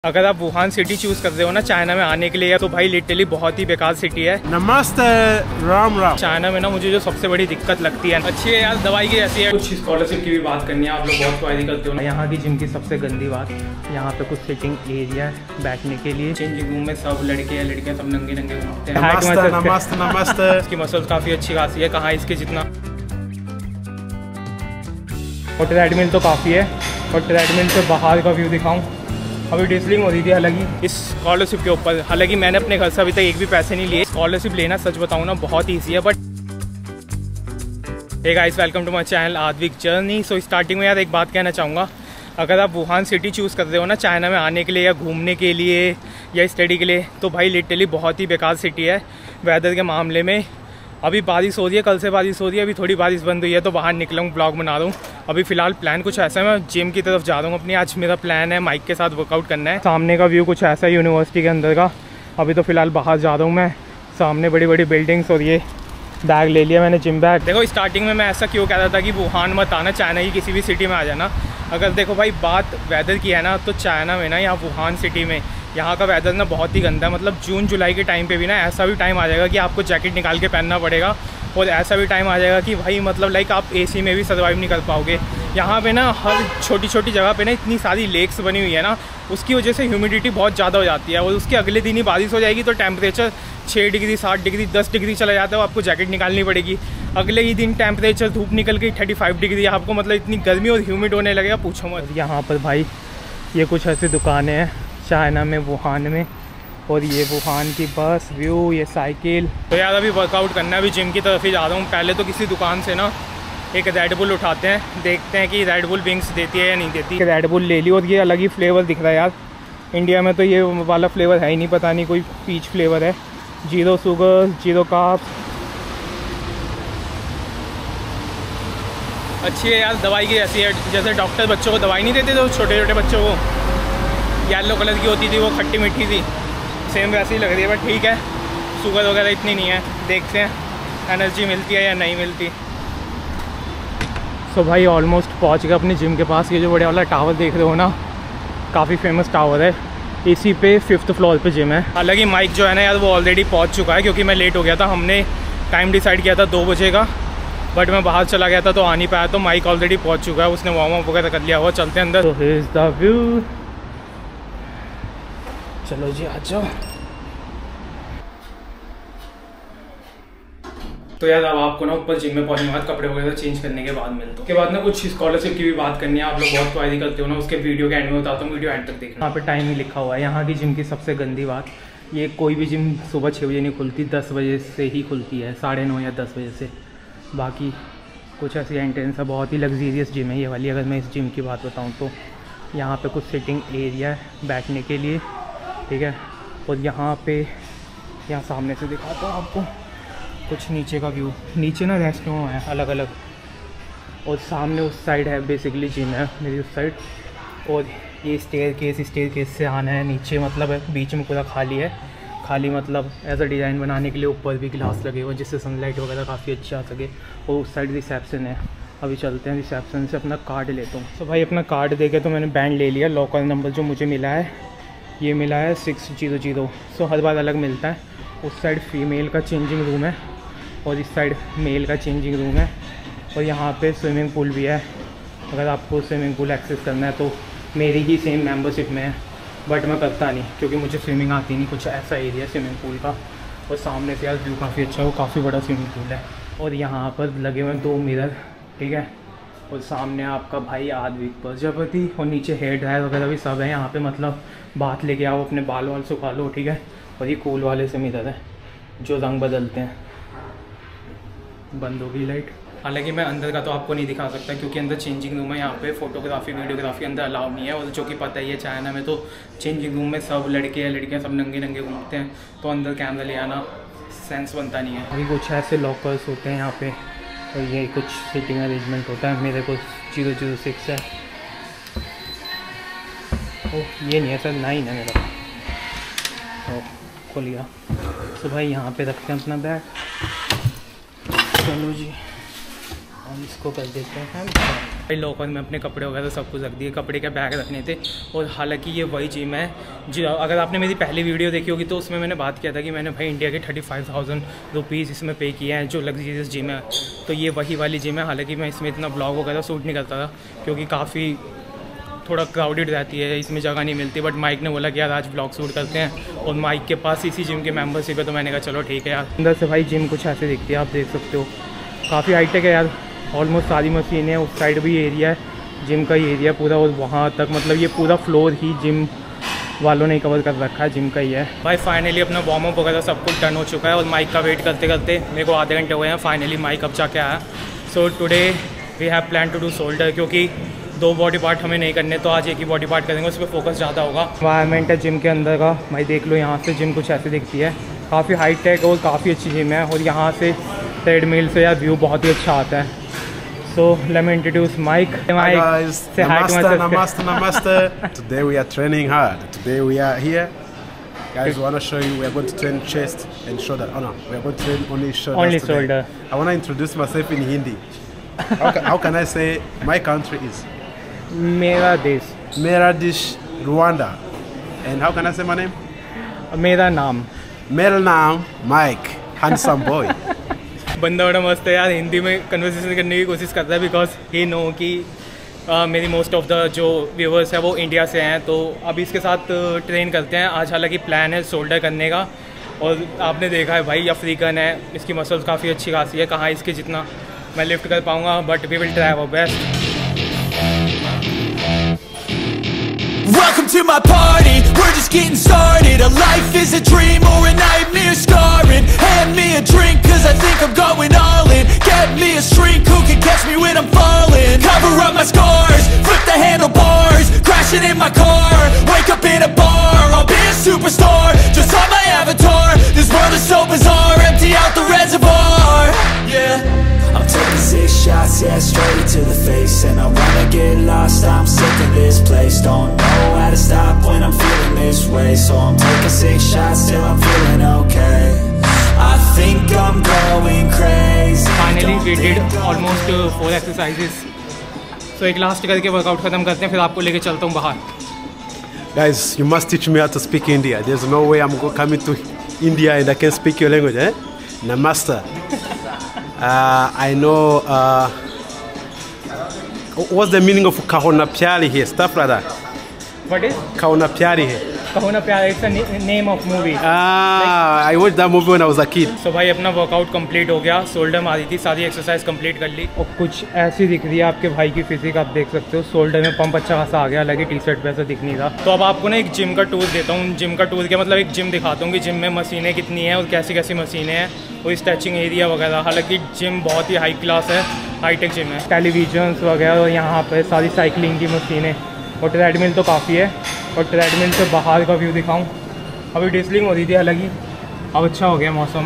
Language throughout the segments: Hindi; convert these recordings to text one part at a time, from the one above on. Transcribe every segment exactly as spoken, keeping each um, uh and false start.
अगर आप वुहान सिटी चूज कर रहे हो ना चाइना में आने के लिए, तो भाई लिटरली बहुत ही बेकार सिटी है। नमस्ते, राम राम। चाइना में ना मुझे जो सबसे बड़ी दिक्कत लगती है, अच्छी है यार दवाई की जैसी है। कुछ स्कॉलरशिप की भी बात करनी है, आप लोग बहुत फायदे करते हो ना। यहाँ की जिम की सबसे गंदी बात, यहाँ पे कुछ सिटिंग एरिया है बैठने के लिए। चेंजिंग रूम में सब लड़के या लड़कियाँ सब नंगे नंगे घूमते हैं। नमस्ते नमस्ते नमस्ते। इसकी मसल्स काफ़ी अच्छी खासी है, कहाँ इसके जितना। और ट्रेडमिल तो काफ़ी है, और ट्रेडमिल से बाहर का व्यू दिखाऊँ। अभी डिस्लिंग हो रही थी हालांकि इस स्कॉलरशिप के ऊपर, हालांकि मैंने अपने घर से अभी तक एक भी पैसे नहीं लिए। स्कॉलरशिप लेना सच बताऊँ ना बहुत ईजी है। But hey guys, welcome to my channel Aadvik journey. So starting में यार एक बात कहना चाहूँगा, अगर आप वुहान सिटी चूज़ कर रहे हो ना चाइना में आने के लिए या घूमने के लिए या स्टडी के लिए, तो भाई लिटरली बहुत ही बेकार सिटी है वेदर के मामले में। अभी बारिश हो रही है, कल से बारिश हो रही है, अभी थोड़ी बारिश बंद हुई है तो बाहर निकला हूँ, ब्लॉग बना रहा हूँ। अभी फिलहाल प्लान कुछ ऐसा है, मैं जिम की तरफ जा रहा हूँ अपनी। आज मेरा प्लान है माइक के साथ वर्कआउट करना है। सामने का व्यू कुछ ऐसा है यूनिवर्सिटी के अंदर का। अभी तो फिलहाल बाहर जा रहा हूँ मैं, सामने बड़ी बड़ी बिल्डिंग्स, और ये बैग ले लिया मैंने, जिम बैग। देखो स्टार्टिंग में मैं ऐसा क्यों कह रहा था कि वुहान मत आना, चाइना की किसी भी सिटी में आ जाना। अगर देखो भाई बात वेदर की है ना, तो चाइना में ना, यहाँ वुहान सिटी में यहाँ का वेदर ना बहुत ही गंदा है। मतलब जून जुलाई के टाइम पे भी ना ऐसा भी टाइम आ जाएगा कि आपको जैकेट निकाल के पहनना पड़ेगा, और ऐसा भी टाइम आ जाएगा कि भाई मतलब लाइक आप एसी में भी सर्वाइव नहीं कर पाओगे। यहाँ पे ना हर छोटी छोटी जगह पे ना इतनी सारी लेक्स बनी हुई है ना, उसकी वजह से ह्यूमिडिटी बहुत ज़्यादा हो जाती है। और उसके अगले दिन ही बारिश हो जाएगी तो टेम्परेचर छः डिग्री सात डिग्री दस डिग्री चला जाता है, आपको जैकेट निकालनी पड़ेगी। अगले ही दिन टेम्परेचर धूप निकल गई थर्टी फाइव डिग्री, आपको मतलब इतनी गर्मी और ह्यूमिड होने लगेगा, पूछो मत। यहाँ पर भाई ये कुछ ऐसी दुकानें हैं चाइना में, वुहान में, और ये वुहान की बस व्यू, ये साइकिल। तो यार अभी वर्कआउट करना है, अभी जिम की तरफ ही जा रहा हूँ। पहले तो किसी दुकान से ना एक रेड बुल उठाते हैं, देखते हैं कि रेड बुल विंग्स देती है या नहीं देती। रेड बुल ले ली, और ये अलग ही फ्लेवर दिख रहा है यार। इंडिया में तो ये वाला फ्लेवर है ही नहीं, पता नहीं कोई पीच फ्लेवर है। जीरो शुगर, जीरो कार्ब्स, अच्छी है यार दवाई की जैसी है। जैसे डॉक्टर बच्चों को दवाई नहीं देते थे, छोटे छोटे बच्चों को येलो कलर की होती थी, वो खट्टी मीठी थी, सेम वैसी ही लग रही है। बट ठीक है, शुगर वगैरह इतनी नहीं है, देखते हैं एनर्जी मिलती है या नहीं मिलती। सो so भाई ऑलमोस्ट पहुंच गए अपने जिम के पास। ये जो बड़े वाला टावर देख रहे हो ना, काफ़ी फेमस टावर है। इसी पे फिफ्थ फ्लोर पे जिम है। हालांकि माइक जो है ना यार वो ऑलरेडी पहुंच चुका है, क्योंकि मैं लेट हो गया था। हमने टाइम डिसाइड किया था दो बजे का, बट मैं बाहर चला गया था तो आ नहीं पाया। तो माइक ऑलरेडी पहुँच चुका है, उसने वार्म अप वगैरह कर लिया हुआ। चलते हैं अंदर। तो हियर इज़ द व्यू। चलो जी आ जाओ। तो यार अब आपको ना ऊपर जिम में पहुंचने के बाद कपड़े वगैरह चेंज करने के बाद मिलता हूं। उसके बाद ना कुछ स्कॉलरशिप की भी बात करनी है, आप लोग बहुत क्वारी करते हो ना, उसके वीडियो के एंड में बताता हूँ, वीडियो एंड तक देखना। यहाँ पे टाइम ही लिखा हुआ है। यहाँ की जिम की सबसे गंदी बात, ये कोई भी जिम सुबह छः बजे नहीं खुलती, दस बजे से ही खुलती है, साढ़े नौ या दस बजे से। बाकी कुछ ऐसी एंट्रेंस है, बहुत ही लग्जीरियस जिम है ये वाली। अगर मैं इस जिम की बात बताऊँ तो यहाँ पर कुछ सिटिंग एरिया है बैठने के लिए, ठीक है। और यहाँ पे यहाँ सामने से दिखाता हूँ आपको कुछ नीचे का व्यू। नीचे ना रेस्टोरेंट है अलग अलग, और सामने उस साइड है बेसिकली जिम है मेरी उस साइड। और ये स्टेयर केस स्टेयर केस से आना है नीचे, मतलब है बीच में पूरा खाली है। खाली मतलब ऐसा डिज़ाइन बनाने के लिए ऊपर भी ग्लास लगे हुए जिससे सनलाइट वगैरह काफ़ी अच्छा आ सके। और उस साइड रिसेप्शन है। अभी चलते हैं रिसेप्शन से अपना कार्ड लेता हूँ। तो भाई अपना कार्ड देके तो मैंने बैंड ले लिया। लॉकर नंबर जो मुझे मिला है, ये मिला है सिक्स जीरो जीरो। सो हर बार अलग मिलता है। उस साइड फीमेल का चेंजिंग रूम है, और इस साइड मेल का चेंजिंग रूम है। और यहाँ पे स्विमिंग पूल भी है। अगर आपको स्विमिंग पूल एक्सेस करना है तो मेरी ही सेम मेंबरशिप में है, बट मैं करता नहीं क्योंकि मुझे स्विमिंग आती नहीं। कुछ ऐसा एरिया स्विमिंग पूल का, और सामने से यार व्यू काफ़ी अच्छा है, वो काफ़ी बड़ा स्विमिंग पूल है। और यहाँ पर लगे हुए हैं दो मिरर, ठीक है। और सामने आपका भाई आद्विक प्रजापति, और नीचे हेयर ड्रायर वगैरह भी सब है यहाँ पे। मतलब बात लेके आओ, अपने बाल वाल सुखा लो, ठीक है। और ये कूल वाले से मिरर है जो रंग बदलते हैं। बंद होगी लाइट। हालांकि मैं अंदर का तो आपको नहीं दिखा सकता क्योंकि अंदर चेंजिंग रूम है। यहाँ पे फोटोग्राफी वीडियोग्राफी अंदर अलाउ नहीं है, और जो कि पता ही है चाइना में तो चेंजिंग रूम में सब लड़के या लड़कियाँ सब नंगे नंगे घूमते हैं, तो अंदर कैमरा ले आना सेंस बनता नहीं है। अभी कुछ ऐसे लॉकर्स होते हैं यहाँ पे, और ये कुछ सीटिंग अरेंजमेंट होता है। मेरे को जीरो जीरो सिक्स है। ओह ये नहीं है सर, नाइन है मेरा। ओह खोलिया। तो भाई यहाँ पे रखते हैं अपना बैग। चलो जी, और इसको कर देते हैं। लॉकर में अपने कपड़े वगैरह सब कुछ रख दिए, कपड़े के बैग रखने थे। और हालांकि ये वही जिम है जो अगर आपने मेरी पहली वीडियो देखी होगी तो उसमें मैंने बात किया था कि मैंने भाई इंडिया के थर्टी फाइव थाउजेंड रुपीज़ इसमें पे किए हैं, जो लग्जरियस जिम है। तो ये वही वाली जिम है। हालाँकि मैं इसमें इतना ब्लॉग वगैरह शूट नहीं करता था क्योंकि काफ़ी थोड़ा क्राउडेड रहती है, इसमें जगह नहीं मिलती। बट माइक ने बोला कि यार आज ब्लॉग शूट करते हैं, और माइक के पास इसी जिम की मेंबरशिप है, तो मैंने कहा चलो ठीक है यार। अंदर से भाई जिम कुछ ऐसे दिखती है, आप देख सकते हो। काफ़ी हाईटेक है यार, ऑलमोस्ट सारी मशीनें हैं। उस साइड भी एरिया है जिम का ही एरिया पूरा, और वहाँ तक मतलब ये पूरा फ्लोर ही जिम वालों ने कवर कर रखा है, जिम का ही है। भाई फाइनली अपना वार्म अप वगैरह सब कुछ डन हो चुका है, और माइक का वेट करते करते मेरे को आधे घंटे हुए हैं। फाइनली माइक अब जाके आया। So today we have plan to do shoulder, क्योंकि दो बॉडी पार्ट हमें नहीं करने, तो आज एक ही बॉडी पार्ट करेंगे, उस पर फोकस ज़्यादा होगा। एनवायरनमेंट है जिम के अंदर का, भाई देख लो यहाँ से जिम कुछ ऐसे दिखती है। काफ़ी हाईटेक और काफ़ी अच्छी जिम है, और यहाँ से ट्रेडमिल से यार व्यू बहुत ही अच्छा आता है। So let me introduce Mike. Hi Mike, guys, say hi to namaste, my namaste, namaste. Today we are training hard. Today we are here. Guys, we want to show you, we are going to train chest and shoulder. Oh no, we are going to train only shoulders Only today. shoulder. I want to introduce myself in Hindi. How can, how can I say my country is? मेरा देश, Mera dish, Rwanda. And how can I say my name? मेरा नाम। Mera naam, Mike, handsome boy. बंदा बड़ा मस्त है यार, हिंदी में कन्वर्सेशन करने की कोशिश करता है, बिकॉज ही नो कि uh, मेरी मोस्ट ऑफ द जो व्यूवर्स है वो इंडिया से हैं। तो अभी इसके साथ ट्रेन करते हैं आज। हालांकि प्लान है शोल्डर करने का, और आपने देखा है भाई अफ्रीकन है, इसकी मसल्स काफ़ी अच्छी खासी है। कहाँ इसके जितना मैं लिफ्ट कर पाऊँगा, but we will try our best. Welcome to my party, we're just getting started. A life is a dream or a nightmare scarring. Hand me a drink cause I think I'm going all in. Get me a shrink who can catch me when I'm falling. Cover up my scars, flip the handlebars. Crashing in my car, wake up in a bar. I'll be a superstar, just on my avatar. This world is so bizarre, empty out the reservoir. Yeah, I'm taking six shots, yeah, straight to the face. And I wanna get lost, I'm sick of this place. Don't know how to stop when I'm feeling this way. So I'm taking six shots till I'm feeling okay. I think I'm going crazy. Finally we did almost uh, four exercises. So एक लास्ट करके वर्कआउट खत्म करते हैं, फिर आपको लेके चलता हूँ बाहर। Guys, you must teach me how to speak India. There's no way I'm going coming to India and I can speak your language, eh? Namaste. Uh, I know. Uh, what's the meaning of kahona pyari here? Stuff like that. What is Kahona pyari here. Kaho Naa Pyaar? It's a name of movie. Ah, I watched that movie when I was a kid. So भाई अपना वर्कआउट कंप्लीट हो गया, शोल्डर मारी थी, सारी एक्सरसाइज कंप्लीट कर ली, और कुछ ऐसी दिख रही है आपके भाई की फिजिक, आप देख सकते हो। शोल्डर में पंप अच्छा खासा आ गया, हालांकि टी शर्ट पे ऐसा दिख नहीं रहा। तो अब आपको ना एक जिम का टूर देता हूँ। जिम का टूर क्या मतलब, एक जिम दिखाता हूँ कि जिम में मशीनें कितनी हैं और कैसी कैसी मशीनें हैं, और स्ट्रेचिंग एरिया वगैरह। हालांकि जिम बहुत ही हाई क्लास है, हाईटेक जिम है। टेलीविजन्स वगैरह, और यहाँ पर सारी साइकिलिंग की मशीनें, और ट्रेडमिल तो काफ़ी है। और ट्रेडमिल से बाहर का व्यू दिखाऊँ, अभी डिस्लिंग हो रही थी, हालांकि अब अच्छा हो गया मौसम।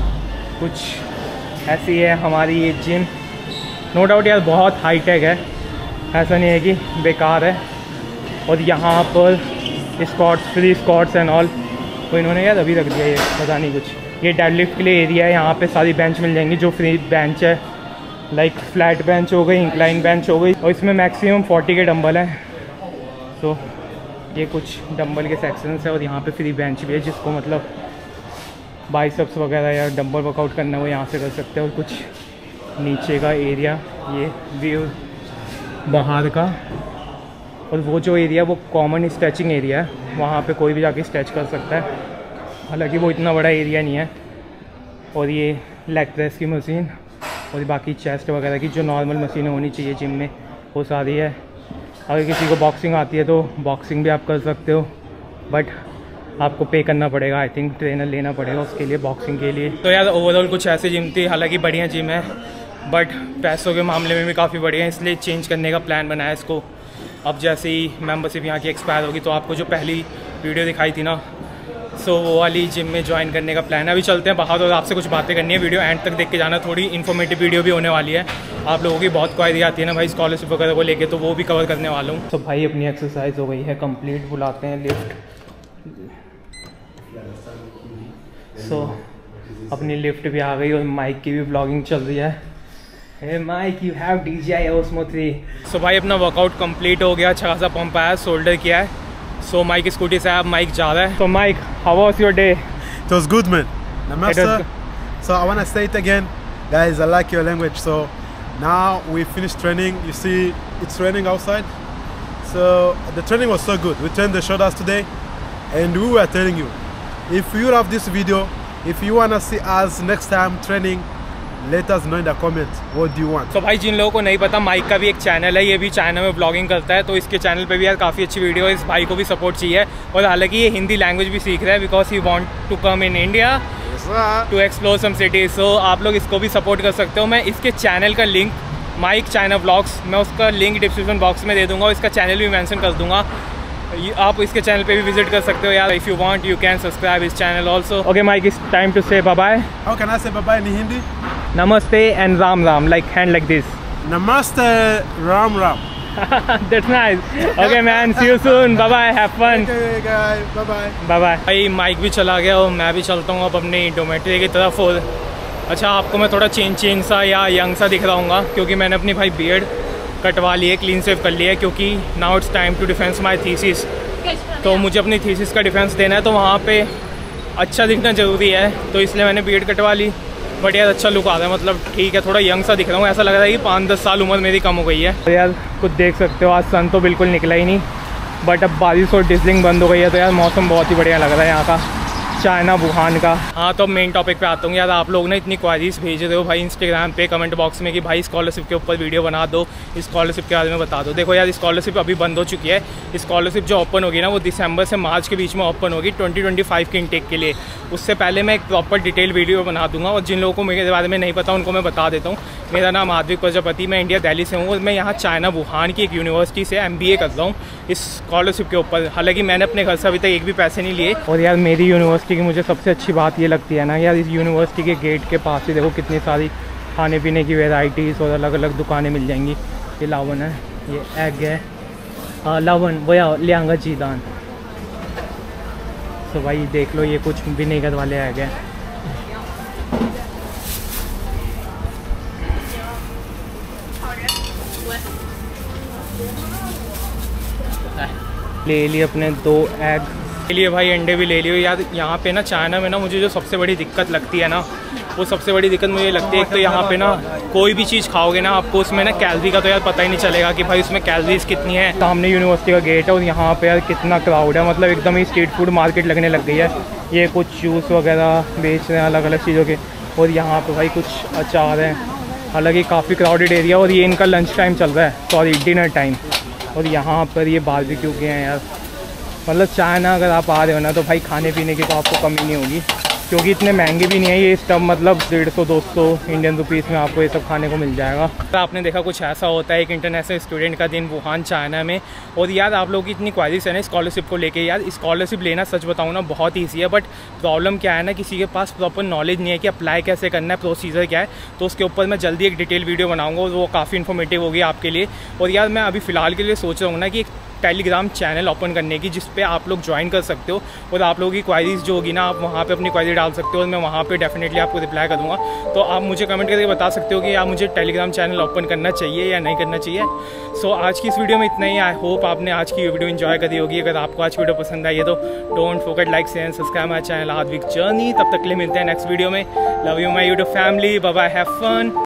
कुछ ऐसी है हमारी ये जिम। नो डाउट यार बहुत हाईटेक है, ऐसा नहीं है कि बेकार है। और यहाँ पर squats, free squats and all, तो इन्होंने यार अभी रख दिया ये, पता नहीं कुछ। ये डेडलिफ्ट के लिए एरिया है, यहाँ पे सारी बेंच मिल जाएंगी जो फ्री बेंच है, लाइक फ्लैट बेंच हो गई, इंक्लाइन बेंच हो गई, और इसमें मैक्सिमम फोर्टी के डंबल हैं। तो ये कुछ डंबल के सेक्शंस है, और यहाँ पे फ्री बेंच भी है, जिसको मतलब बाइसेप्स वगैरह या डंबल वर्कआउट करना है वो यहाँ से कर सकते हैं। और कुछ नीचे का एरिया, ये व्यू बाहर का, और वो जो एरिया वो कॉमन स्ट्रेचिंग एरिया है, वहाँ पे कोई भी जाके स्ट्रेच कर सकता है, हालांकि वो इतना बड़ा एरिया नहीं है। और ये लेग प्रेस की मशीन, और बाकी चेस्ट वगैरह की जो नॉर्मल मशीनें होनी चाहिए जिम में, वो सारी है। अगर किसी को बॉक्सिंग आती है तो बॉक्सिंग भी आप कर सकते हो, बट आपको पे करना पड़ेगा, आई थिंक ट्रेनर लेना पड़ेगा उसके लिए, बॉक्सिंग के लिए। तो यार ओवरऑल कुछ ऐसी जिम थी, हालांकि बढ़िया जिम है, बट पैसों के मामले में भी काफ़ी बढ़िया है, इसलिए चेंज करने का प्लान बनाया इसको। अब जैसे ही मेम्बरशिप यहाँ की एक्सपायर होगी, तो आपको जो पहली वीडियो दिखाई थी ना, सो वो वाली जिम में ज्वाइन करने का प्लान है। अभी चलते हैं बाहर, और आपसे कुछ बातें करनी है। वीडियो एंड तक देख के जाना, थोड़ी इन्फॉर्मेटिव वीडियो भी होने वाली है। आप लोगों की बहुत क्वायरी आती है ना भाई स्कॉलरशिप वगैरह को लेके, तो वो भी कवर करने वाला हूँ। तो भाई अपनी एक्सरसाइज हो गई है कंप्लीट, बुलाते हैं लिफ्ट। सो अपनी लिफ्ट भी आ गई, और माइक की भी ब्लॉगिंग चल रही है। Hey Mike, you have D J I Osmo three. So भाई अपना वर्कआउट कंप्लीट हो गया, अच्छा खासा पंप आया, शोल्डर किया है. So माइक स्कूटी से अब माइक जा रहा है. So Mike, how was your day? It was good, man. Namaste. So I want to say it again, guys. I like your language. So now we finished training. You see, it's raining outside. So the training was so good. We trained the shoulders today, and we were telling you, if you love this video, if you want to see us next time training, let us know in the comments what do you want. तो भाई जिन लोगों को नहीं पता, माइक का भी एक चैनल है, ये भी चाइना में ब्लॉगिंग करता है, तो इसके चैनल पे भी यार काफ़ी अच्छी वीडियो है. इस भाई को भी सपोर्ट चाहिए, और हालांकि ये हिंदी लैंग्वेज भी सीख रहा है because he want to come in India to explore some cities. So आप लोग इसको भी सपोर्ट कर सकते हो. मैं इसके चैनल का लिंक, माइक चाइना ब्लॉग्स, मैं उसका लिंक डिस्क्रिप्शन बॉक्स में दे दूँगा, और इसका चैनल भी मैंशन कर दूँगा. आप इसके चैनल पे भी विजिट कर सकते हो यार. If you want you can subscribe इस channel also. Okay mic, it's time to say bye bye. How can I say bye bye in Hindi? Namaste and Ram Ram, like hand like this. Namaste, Ram Ram. That's nice. Okay man, see you soon. Bye bye, have fun. Okay guys, bye bye. Bye bye. भाई माइक भी चला गया और मैं भी चलता हूँ अब अपनी डोमेट्री की तरफ. और अच्छा, आपको मैं थोड़ा चेंज चेंज सा या यंग सा दिख रहा हूँ क्योंकि मैंने अपनी भाई बियर्ड कटवा ली है, क्लीन सेव कर लिया है, क्योंकि now it's time to defence my thesis. तो मुझे अपनी थीसिस का डिफेंस देना है, तो वहाँ पे अच्छा दिखना ज़रूरी है, तो इसलिए मैंने बियर्ड कटवा ली. बट यार अच्छा लुक आ रहा है, मतलब ठीक है, थोड़ा यंग सा दिख रहा हूँ. ऐसा लग रहा है कि पाँच दस साल उम्र मेरी कम हो गई है. तो यार कुछ देख सकते हो, आज सन तो बिल्कुल निकला ही नहीं, बट अब बारिश और डिजलिंग बंद हो गई है, तो यार मौसम बहुत ही बढ़िया लग रहा है यहाँ का, चाइना वुहान का. हाँ, तो मेन टॉपिक पे आता हूँ यार. आप लोग ना इतनी क्वारीज भेज रहे हो भाई इंस्टाग्राम पे कमेंट बॉक्स में कि भाई स्कॉलरशिप के ऊपर वीडियो बना दो, स्कॉलरशिप के बारे में बता दो. देखो यार, स्कॉलरशिप अभी बंद हो चुकी है. स्कॉलरशिप जो ओपन होगी ना, वो दिसंबर से मार्च के बीच में ओपन होगी ट्वेंटी ट्वेंटी फाइव के इनटेक के लिए. उससे पहले मैं एक प्रॉपर डिटेल वीडियो बना दूंगा, और जिन लोगों को मेरे बारे में नहीं पता उनको मैं बता देता हूँ. मेरा नाम आद्विक प्रजापति, मैं इंडिया दिल्ली से हूँ, और मैं यहाँ चाइना वुहान की एक यूनिवर्सिटी से एम बी ए कर रहा हूँ इस स्कॉलरशिप के ऊपर. हालांकि मैंने अपने घर से अभी तक एक भी पैसे नहीं लिए. और यार मेरी यूनिवर्सिटी की मुझे सबसे अच्छी बात ये लगती है ना यार, इस यूनिवर्सिटी के गेट के पास ही देखो कितनी सारी खाने पीने की वेराइटीज़ और अलग अलग दुकानें मिल जाएंगी. ये लावन है, ये एग है, हाँ लावन वो या लियांगा जीदान. तो भाई देख लो, ये कुछ विनेगर वाले एग हैं. ले लिए अपने दो एग, ले लिए भाई अंडे भी ले लिए. यार यहाँ पे ना चाइना में ना मुझे जो सबसे बड़ी दिक्कत लगती है ना, वो सबसे बड़ी दिक्कत मुझे लगती है, एक तो यहाँ पे ना कोई भी चीज़ खाओगे ना, आपको उसमें ना कैलोरी का तो यार पता ही नहीं चलेगा कि भाई उसमें कैलोरीज कितनी है. सामने यूनिवर्सिटी का गेट है, और यहाँ पे यार कितना क्राउड है, मतलब एकदम ही स्ट्रीट फूड मार्केट लगने लग गई है. ये कुछ जूस वगैरह बेच रहे हैं अलग अलग चीज़ों के, और यहाँ पे भाई कुछ अचार हैं. हालांकि काफ़ी क्राउडेड एरिया, और ये इनका लंच टाइम चल रहा है, सॉरी डिनर टाइम. और यहाँ पर ये बारबेक्यू के हैं यार. मतलब चाइना अगर आप आ रहे हो ना, तो भाई खाने पीने की तो आपको कमी नहीं होगी, क्योंकि इतने महंगे भी नहीं है ये स्टफ. मतलब डेढ़ सौ दो सौ इंडियन रुपीज़ में आपको ये सब खाने को मिल जाएगा. तो आपने देखा कुछ ऐसा होता है एक इंटरनेशनल स्टूडेंट का दिन वुहान चाइना में. और यार आप लोगों की इतनी क्वारीज है ना स्कॉलरशिप को लेके. यार स्कॉलरशिप लेना सच बताऊँ ना बहुत ईजी है, बट प्रॉब्लम क्या है ना, किसी के पास प्रॉपर नॉलेज नहीं है कि अप्लाई कैसे करना है, प्रोसीजर क्या है. तो उसके ऊपर मैं जल्दी एक डिटेल वीडियो बनाऊँगा, और वो काफ़ी इन्फॉर्मेटिव होगी आपके लिए. और यार मैं अभी फ़िलहाल के लिए सोच रहा हूँ ना कि टेलीग्राम चैनल ओपन करने की, जिस पे आप लोग ज्वाइन कर सकते हो, और आप लोगों की क्वारीज जो होगी ना, आप वहाँ पे अपनी क्वारी डाल सकते हो, और मैं वहाँ पे डेफिनेटली आपको रिप्लाई करूँगा. तो आप मुझे कमेंट करके बता सकते हो कि आप मुझे टेलीग्राम चैनल ओपन करना चाहिए या नहीं करना चाहिए. सो so, आज की इस वीडियो में इतना ही. आई होप आपने आज की वीडियो इन्जॉय करी होगी. अगर आपको आज की वीडियो पसंद आई है तो don't forget like share and subscribe my channel Aadvik journey. तब तक के लिए मिलते हैं नेक्स्ट वीडियो में. Love you my YouTube family. Bye bye, have fun.